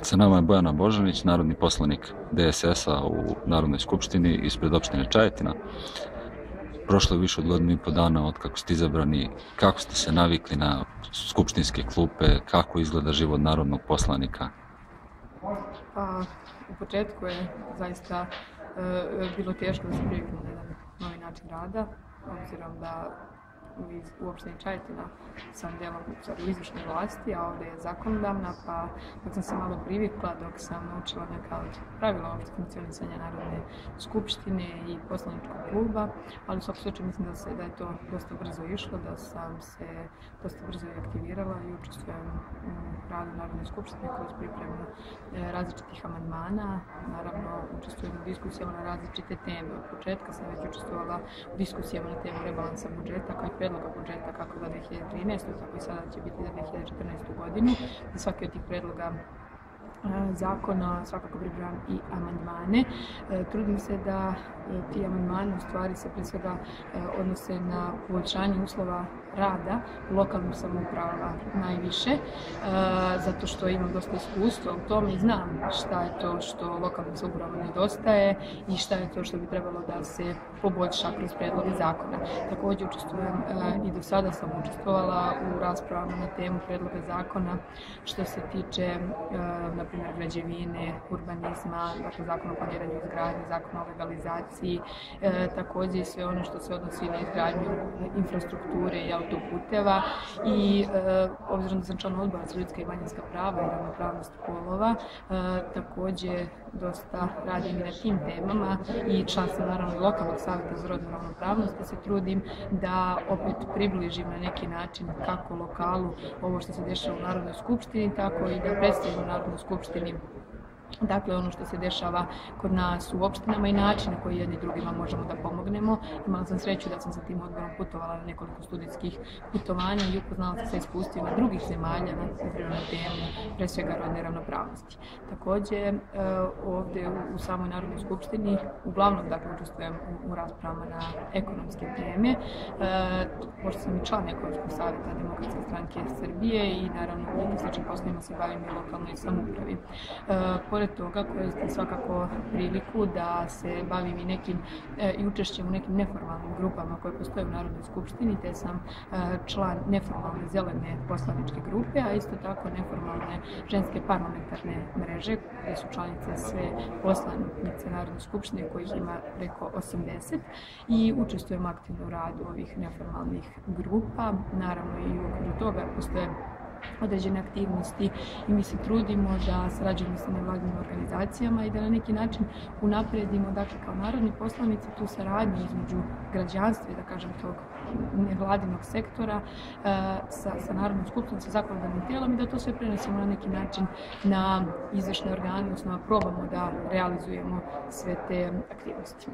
Sa nama je Bojana Božanić, narodni poslanik DSS-a u Narodnoj skupštini ispred opštine Čajetina. Prošlo je više od godinu i po dana od kako ste izabrani. Kako ste se navikli na skupštinske klupe? Kako izgleda život narodnog poslanika? Pa, u početku je zaista bilo teško da se priviknu na jedan novi način rada, obzirom da u opštini Čajetina sam delom u izvršnoj vlasti, a ovdje je zakonodavna, pa dok sam se malo privikla, dok sam naučila neka od pravila opšte funkcionisanja Narodne skupštine i poslaničkog kluba, ali u svakom slučaju mislim da je to dosta brzo išlo, da sam se dosta brzo i aktivirala i učestvujem u radu Narodne skupštine kroz pripremu različitih amandmana. Naravno, učestvujem u diskusijama na različite teme. Od početka sam već učestvovala u diskusijama na temu rebalansa budžeta, kao i predloga budžeta kako za 2013. tako i sada će biti za 2014. godinu. I svaki od tih predloga zakona svakako pripremam i amandmane. Trudim se da ti amandmani u stvari se pre svega odnose na poboljšanje uslova rada u lokalnim samoupravama najviše, zato što imam dosta iskustva u tome i znam šta je to što lokalnim samoupravama nedostaje i šta je to što bi trebalo da se poboljša kroz predloge zakona. Također učestvujem i do sada sam učestvovala u raspravama na temu predloga zakona što se tiče na primjer građevine, urbanizma, dakle zakon o planiranju i izgradnji, zakon o legalizaciji, također i sve ono što se odnosi na izgradnju infrastrukture i autoputeva i obzirom da sam član odbora za ljudska i manjinska prava i ravnopravnost polova, također dosta radim i na tim temama i član sam naravno i lokalnog savjeta za rodnu ravnopravnost, da se trudim da opet približim na neki način kako lokalu ovo što se dešava u Narodnoj skupštini, tako i da predstavim u Narodnoj skupštini dakle ono što se dešava kod nas u opštinama i način na koji jedni drugima možemo da pomognemo. Imala sam sreću da sam sa tim odborom putovala na nekoliko studijskih putovanja i upoznala sam sa iskustvima drugih zemalja na temu pre svega rodne ravnopravnosti. Također ovdje u samoj Narodnoj skupštini uglavnom dakle učestvujem u raspravama na ekonomske teme, pošto sam i član Ekonomskog savjeta Demokratske stranke Srbije i naravno u nekim sličnim poslovima se bavim i lokalnoj samoupravi. Pored toga koristim svakako priliku da se bavim i nekim i učešćem u nekim neformalnim grupama koje postoje u Narodnoj skupštini, te sam član neformalne zelene poslaničke grupe, a isto tako neformalne ženske parlamentarne mreže, gdje su članice sve poslanice Narodne skupštine kojih ima preko 80 i učestvujem aktivno u radu ovih neformalnih grupa. Naravno i u okviru toga postoje određene aktivnosti i mi se trudimo da sarađujemo sa nevladinim organizacijama i da na neki način unaprijedimo, dakle kao narodni poslanici, tu saradnju između građanstva i da kažem tog nevladinog sektora sa Narodnom skupštinom, sa zakonodavnim tijelom i da to sve prenesemo na neki način na izvršne organe, odnosno probamo da realizujemo sve te aktivnosti.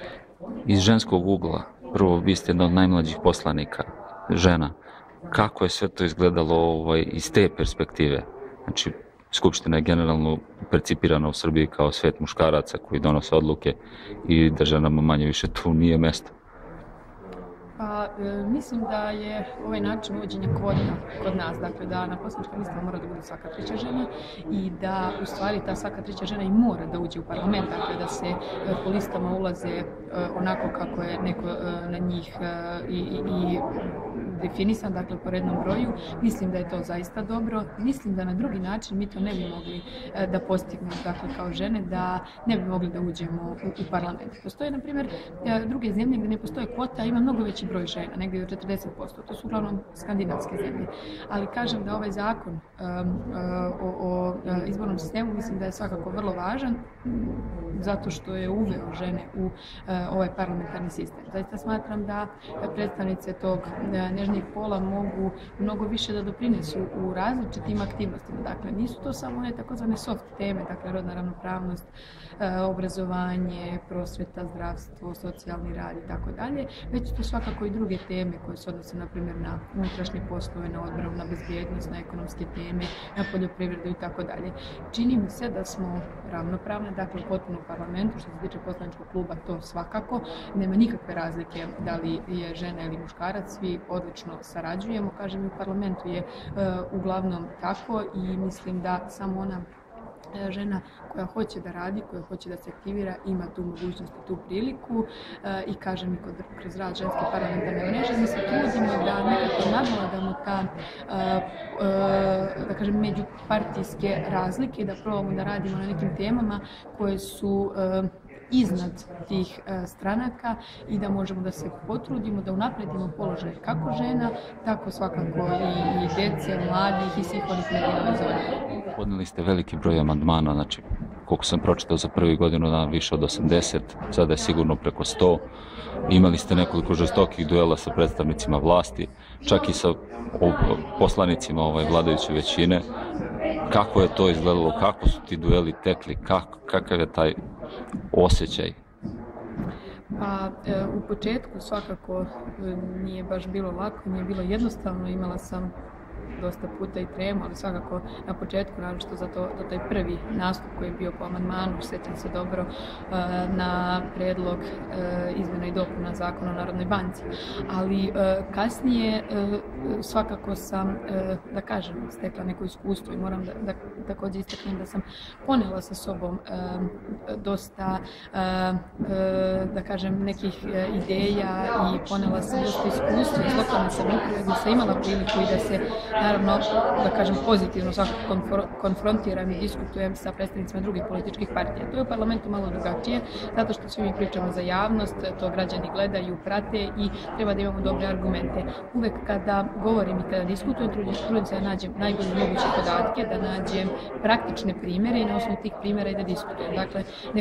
Iz ženskog ugla, prvo vi ste jedna od najmlađih poslanika, žena. Kako je sve to izgledalo iz te perspektive? Znači, Skupština je generalno percipirana u Srbiji kao svet muškaraca koji donose odluke i da ženama manje više tu nije mjesto. Pa, mislim da je ovaj način uvođenja kvota kod nas, dakle da na poslaničkim listama mora da bude svaka treća žena i da u stvari ta svaka treća žena i mora da uđe u parlament, dakle da se po listama ulaze onako kako je neko na njih i definisan, dakle po rednom broju. Mislim da je to zaista dobro. Mislim da na drugi način mi to ne bi mogli da postignemo, dakle kao žene, da ne bi mogli da uđemo u parlament. Postoje, na primjer, druge zemlje gdje ne postoje kvota, ima mnogo veći broj žena, negdje do 40%. To su uglavnom skandinavske zemlje. Ali kažem da ovaj zakon o izbornom sistemu mislim da je svakako vrlo važan zato što je uveo žene u ovaj parlamentarni sistem. Zaista smatram da predstavnice tog nežnijeg pola mogu mnogo više da doprinesu u različitim aktivnostima. Dakle, nisu to samo one takozvane soft teme, dakle rodna ravnopravnost, obrazovanje, prosveta, zdravstvo, socijalni rad i tako dalje, već to svakako i druge teme koje se odnose, na primjer, na unutrašnje poslove, na odbranu, na bezbjednost, na ekonomske teme, na poljoprivredu i tako dalje. Čini mi se da smo ravnopravne, dakle, potpuno u parlamentu, što se tiče poslaničkog kluba, to svakako. Nema nikakve razlike da li je žena ili muškarac, svi odlično sarađujemo, kažem, i u parlamentu je uglavnom tako i mislim da samo ona žena koja hoće da radi, koja hoće da se aktivira, ima tu mogućnost i tu priliku i kažem i kroz rad ženske parlamentarne mreže mi se trudimo da nekako nadvladamo ta da kažem međupartijske razlike, da probamo da radimo na nekim temama koje su iznad tih stranaka i da možemo da se potrudimo da unapredimo položaj kako žena, tako svakako i djece, mladih i svih onih marginalizovanih. Podnijeli ste veliki broj amandmana, znači koliko sam pročitao za prvi godinu dana više od 80, sada je sigurno preko 100. Imali ste nekoliko žestokih duela sa predstavnicima vlasti, čak i sa poslanicima vladajuće većine. Kako je to izgledalo, kako su ti dueli tekli, kakav je taj osjećaj? Pa u početku svakako nije baš bilo lako, nije bilo jednostavno, imala sam dosta puta i tremu, ali svakako na početku, naročito za taj prvi nastup koji je bio po amandmanu, sjećam se dobro, na predlog izmjena i dopuna Zakona o Narodnoj banci. Ali kasnije svakako sam, da kažem, stekla neko iskustvo i moram da također istaknem da sam ponela sa sobom dosta, da kažem, nekih ideja i ponela sam dosta iskustva iz lokalne samouprave gdje sam imala priliku i da se naravno, da kažem, pozitivno svakako konfrontiram i diskutujem sa predstavnicima drugih političkih partija. To je u parlamentu malo drugačije, zato što svi mi pričamo za javnost, to građani gledaju, prate i treba da imamo dobre argumente. Uvek kada govorim i kada diskutujem, trudim se da nađem najbolje moguće podatke, da nađem praktične primjere i na osnovu tih primjera i da diskutujem. Dakle, ne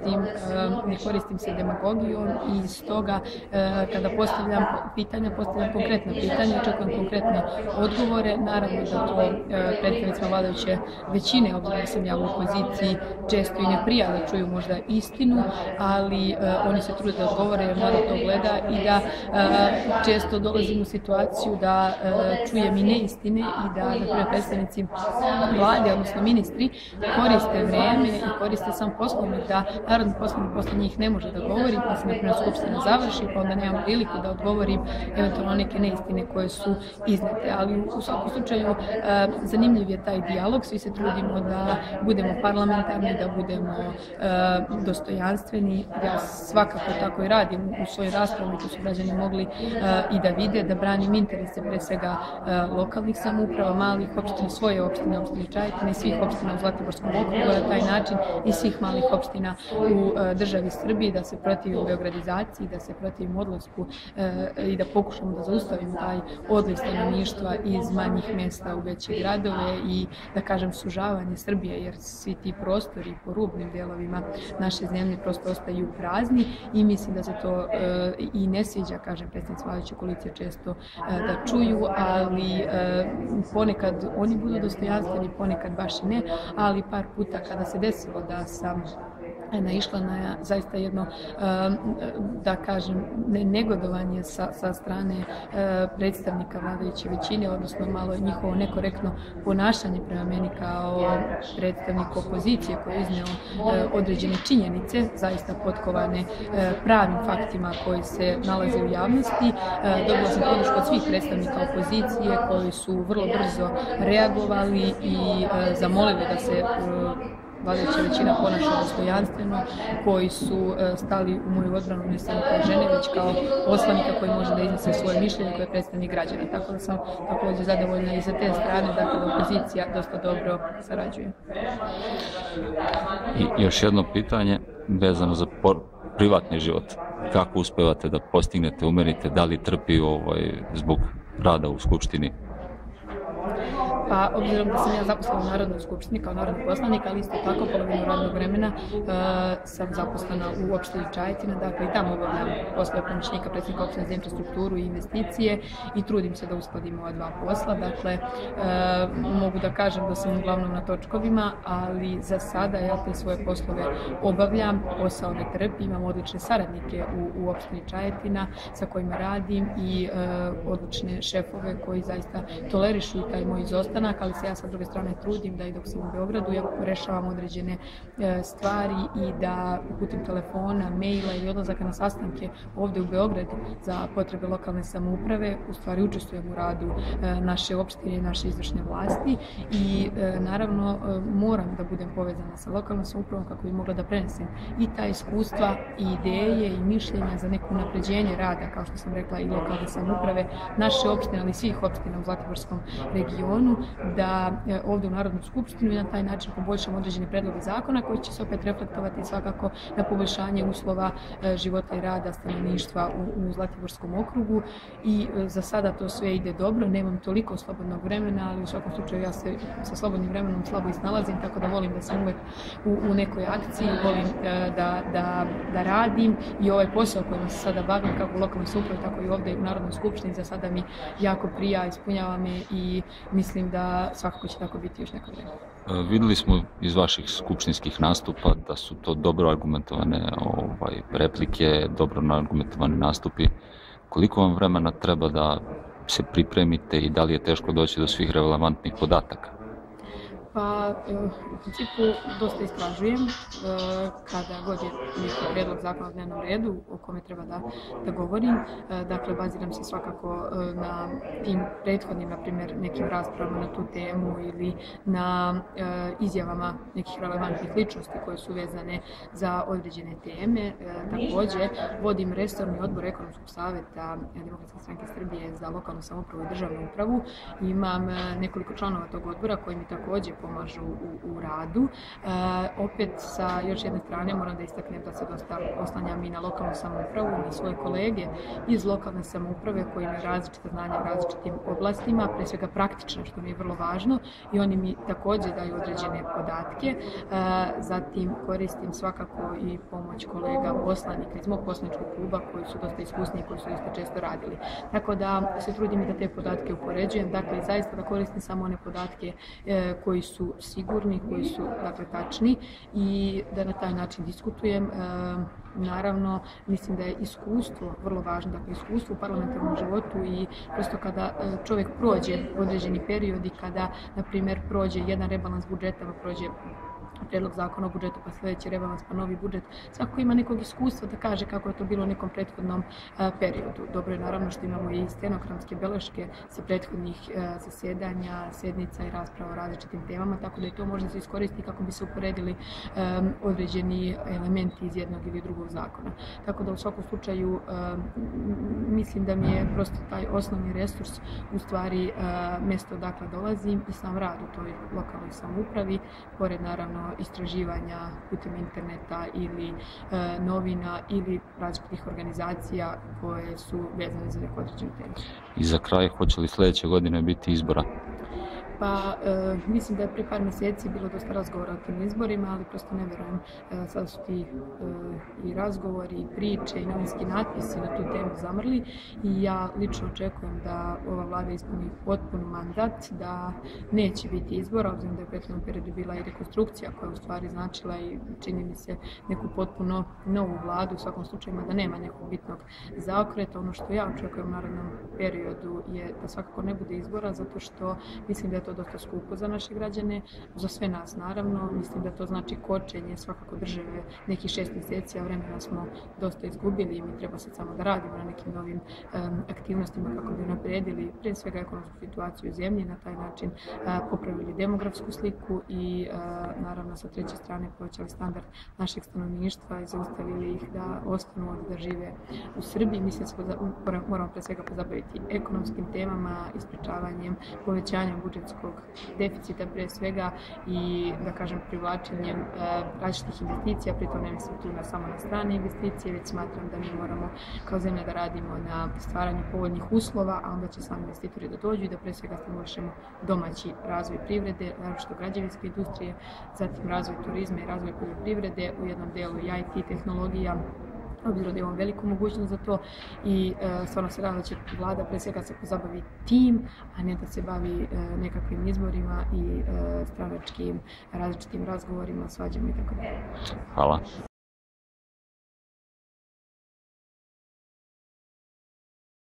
koristim se demagogijom i stoga kada postavljam konkretna pitanja, očekujem konkretne odgovore. Naravno da to predstavnicima vladajuće većine, obzirom da sam ja u opoziciji, često i ne prija da čuju možda istinu, ali oni se trude da odgovore jer narod to gleda i da često dolazim u situaciju da čujem i neistine i da, na primjer, predstavnici vlade, odnosno ministri, koriste vreme i koriste sam poslovnik da narodni poslanik posle njih ne može da govori, pa se, na primjer, skupština završi, pa onda nemam priliku da odgovorim eventualno neke neistine koje su iznete. Ali u svakom slučaju zanimljiv je taj dijalog, svi se trudimo da budemo parlamentarni, da budemo dostojanstveni. Ja svakako tako i radim u svojoj raspravi, to su građani mogli i da vide, da branim interese pre svega lokalnih samouprava, malih opština, svoje opštine, opštine Čajetina, svih opština u Zlatiborskom okrugu, na taj način i svih malih opština u državi Srbiji, da se protivimo beogradizaciji, da se protivimo odlasku i da pokušamo da zaustavimo taj odliv stanovništva iz manjih mjesta u veće gradove i, da kažem, sužavanje Srbije, jer svi ti prostori po rubnim delovima naše zemlje prosto ostaju prazni i mislim da se to i ne sviđa, kažem, predstavnici vladajuće koalicije često da čuju, ali ponekad oni budu dostojanstveni, ponekad baš i ne, ali par puta kada se desilo da sam naišla na zaista jedno, da kažem, negodovanje sa strane predstavnika vladajuće većine, odnosno malo njihovo nekorektno ponašanje prema meni kao predstavnik opozicije koji je izneo određene činjenice, zaista potkovane pravim faktima koji se nalaze u javnosti. Dobila sam podršku od svih predstavnika opozicije koji su vrlo brzo reagovali i zamolili da se vladajuća većina ponaša dostojanstveno, koji su stali u moju odbranu ne samo kao žene, već kao poslanika koji može da iznese svoje mišljenje, koji je predstavnik građana. Tako da sam također zadovoljna i za te strane, dakle da opozicija dosta dobro sarađuje. I još jedno pitanje vezano za privatni život. Kako uspevate da postignete, umerite, da li trpi zbog rada u Skupštini? Pa, obzirom da sam ja zaposlena u Narodnoj skupštini kao narodni poslanik, ali isto tako polovinu radnog vremena sam zaposlena u opštini Čajetina, dakle i tamo obavljam poslove pomoćnika predsjednika opštine za infrastrukturu i investicije i trudim se da uskladim ova dva posla. Dakle, mogu da kažem da sam uglavnom na točkovima, ali za sada ja te svoje poslove obavljam, posao ne trpi, imam odlične saradnike u opštini Čajetina sa kojima radim i odlične šefove koji zaista tolerišu taj moj izostanak sastanak, ali se ja sa druge strane trudim da i dok sam u Beogradu ja rešavam određene stvari i da putem telefona, maila ili odlazaka na sastanke ovdje u Beograd za potrebe lokalne samouprave u stvari učestvujem u radu naše opštine i naše izvršne vlasti i naravno moram da budem povezana sa lokalnom samoupravom kako bi mogla da prenesem i ta iskustva i ideje i mišljenja za neko unapređenje rada, kao što sam rekla, i lokalne samouprave, naše opštine, ali svih opština u Zlatiborskom regionu, da ovdje u Narodnu skupštinu i na taj način poboljšamo određene predloge zakona koji će se opet reflektovati svakako na poboljšanje uslova života i rada stanovništva u Zlatiborskom okrugu i za sada to sve ide dobro, nemam toliko slobodnog vremena, ali u svakom slučaju ja se sa slobodnim vremenom slabo i snalazim, tako da volim da sam uvek u nekoj akciji, volim da radim i ovaj posao kojim se sada bavim kako u lokalnoj samoupravi, tako i ovdje u Narodnoj skupštini za sada mi jako prija, ispunjava me i mislim da svakako će tako biti još neko vreme. Vidjeli smo iz vaših skupštinskih nastupa da su to dobro argumentovane replike, dobro argumentovani nastupi. Koliko vam vremena treba da se pripremite i da li je teško doći do svih relevantnih podataka? Pa, u principu dosta istražujem kada god je neki prijedlog zakona o dnevnom redu o kome treba da govorim. Dakle, baziram se svakako na tim prethodnim, na primjer, nekim raspravama na tu temu ili na izjavama nekih relevantnih ličnosti koje su vezane za određene teme. Također, vodim resorni odbor Ekonomskog savjeta Demokratske stranke Srbije za lokalnu samoupravu i državnu upravu. Imam nekoliko članova tog odbora koji mi također pomažu u radu. Opet sa još jedne strane moram da istaknem da se dosta oslanjam i na lokalnu samoupravu, na svoje kolege iz lokalne samouprave koji imaju različite znanja u različitim oblastima, pre svega praktično, što mi je vrlo važno, i oni mi također daju određene podatke. Zatim koristim svakako i pomoć kolega poslanika iz mog poslaničkog kluba koji su dosta iskusni i koji su dosta često radili. Tako da se trudim i da te podatke upoređujem, dakle zaista da koristim samo one podatke koji su sigurni, koji su dakle tačni i da na taj način diskutujem. Naravno, mislim da je iskustvo vrlo važno, dakle iskustvo u parlamentarnom životu i prosto kada čovjek prođe određeni period i kada, na primjer, prođe jedan rebalans budžeta, prođe prijedlog zakona o budžetu, pa sljedeći rebalans, pa novi budžet. Svako ima nekog iskustva da kaže kako je to bilo u nekom prethodnom periodu. Dobro je naravno što imamo i stenogramske beleške sa prethodnih zasjedanja, sednica i rasprava o različitim temama, tako da i to može se iskoristiti kako bi se uporedili određeni elementi iz jednog ili drugog zakona. Tako da u svakom slučaju mislim da mi je prosto taj osnovni resurs u stvari mjesto odakle dolazim i sam rad u toj lokalnoj samoupravi, pored naravno istraživanja putem interneta ili novina ili različitih organizacija koje su vezane za neku određenu temu. I za kraj, hoće li sljedeće godine biti izbora? Pa mislim da je prije par mjeseci bilo dosta razgovora o tim izborima, ali prosto ne vjerujem. Sada su ti i razgovori, i priče, i novinski natpisi na tu temu zamrli i ja lično očekujem da ova vlada ispuni potpun mandat, da neće biti izbora, obzirom da je u prethodnom periodu bila i rekonstrukcija koja u stvari značila i čini mi se neku potpuno novu vladu, u svakom slučaju da nema nekog bitnog zaokreta. Ono što ja očekujem u narednom periodu je da svakako ne bude izbora, zato što mislim da je to dosta skupo za naše građane, za sve nas naravno. Mislim da to znači kočenje svakako države nekih 6 mjeseci, a vremena smo dosta izgubili i mi treba sad samo da radimo na nekim novim aktivnostima kako bi naprijedili prije svega ekonomsku situaciju u zemlji, na taj način popravili demografsku sliku i naravno sa treće strane povećali standard našeg stanovništva i zaustavili ih da ostanu ovdje da žive u Srbiji. Mislim da moramo pre svega pozabaviti ekonomskim temama, ispričavanjem, povećanjem budžetskog deficita pre svega i da kažem privlačenjem različitih investicija, pritom ne mislim tu samo na strane investicije, već smatram da mi moramo kao zemlja da radimo na stvaranju povoljnih uslova, a onda će sami investitori da dođu i da pre svega stimulišemo domaći razvoj privrede, naročito građevinske industrije, zatim razvoj turizma i razvoj poljoprivrede, u jednom delu i IT tehnologija, obzirom da imamo veliku mogućnost za to i stvarno se rada da će vlada pre svega se pozabavi tim, a ne da se bavi nekakvim izborima i stranačkim različitim razgovorima, svađama i tako dalje. Hvala.